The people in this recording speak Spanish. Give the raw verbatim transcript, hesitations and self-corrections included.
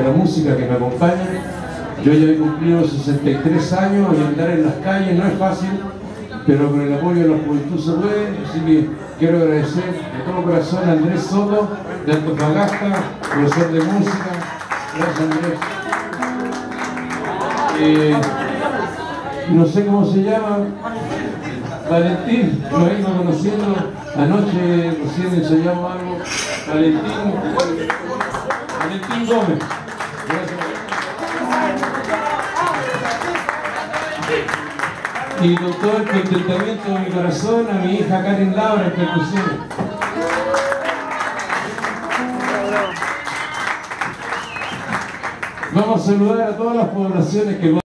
la música que me acompañan. Yo ya he cumplido sesenta y tres años y andar en las calles no es fácil, pero con el apoyo de la juventud se puede. Así que quiero agradecer de todo corazón a Andrés Soto, de Antofagasta, profesor de música. Gracias, Andrés. Eh, no sé cómo se llama, Valentín, lo vengo conociendo, anoche recién ensayamos algo. Valentín, Valentín Gómez. Gracias. Y con todo el contentamiento de mi corazón, a mi hija Karen Laura en percusión. Vamos a saludar a todas las poblaciones que